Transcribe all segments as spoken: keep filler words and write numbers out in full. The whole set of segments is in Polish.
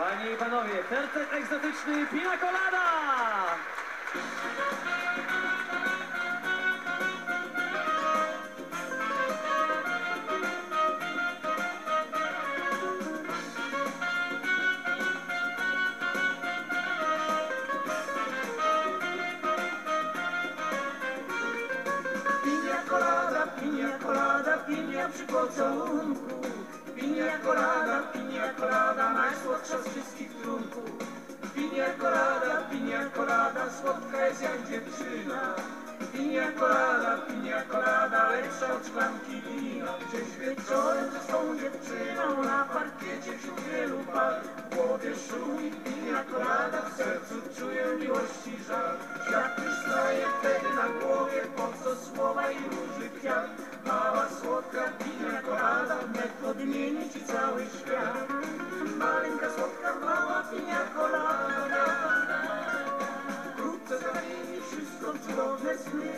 Panie i panowie, tercet egzotyczny Pina Colada! Pina colada, pina colada, pina przy pocałunku. Pina colada, pina colada, najsłodsza z wszystkich trunków. Pina colada, pina colada, słodka jest jak dziewczyna. Pina colada, pina colada, lepsza od szklanki wina. Gdzieś wieczorem ze swą dziewczyną na parkiecie wśród wielu par. W głowie szumi pina colada, w sercu czuję miłości żal. Świat już staje wtedy na głowie, po co słowa i róży kwiat. Mała słodka pina colada, wnet odmieni ci cały świat. Maleńka słodka, mała pina colada, wkrótce zamieni wszystko w cudowne sny.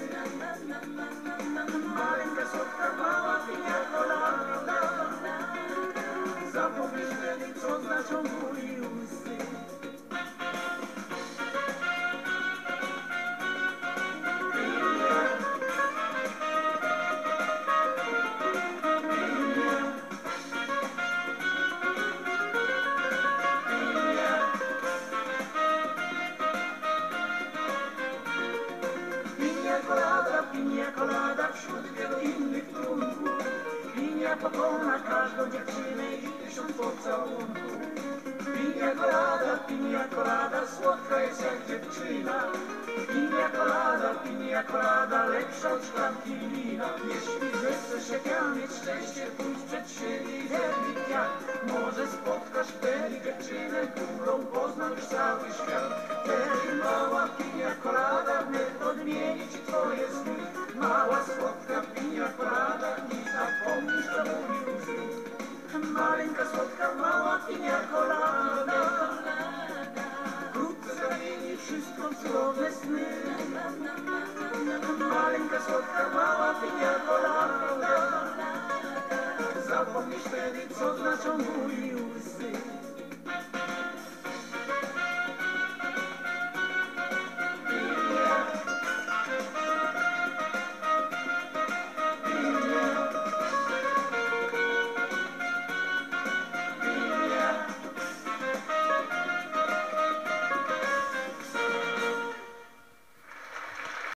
Maleńka słodka, mała pina colada, zapomnisz wtedy, co znaczą ból i łzy. Pina colada, pina colada, wśród wielu innych trunków. Pina pokona każdą dziewczynę i tysiąc pocałunków. Pina colada, pina colada, słodka jest jak dziewczyna. Pina colada, pina colada, lepsza od szklanki wina. Jeśli zechcesz jak ja mieć szczęście, pójdź przed siebie i zerwij kwiat. Może spotkasz wtedy dziewczynę, którą poznał już cały świat. Wtedy mała pina colada, wnet odmieni ci twoje sny. Mała słodka pina colada, nie zapomnisz co mówił znów. Maleńka słodka, mała pina colada, wkrótce zamieni wszystko w cudowne sny. Maleńka słodka, mała pina colada.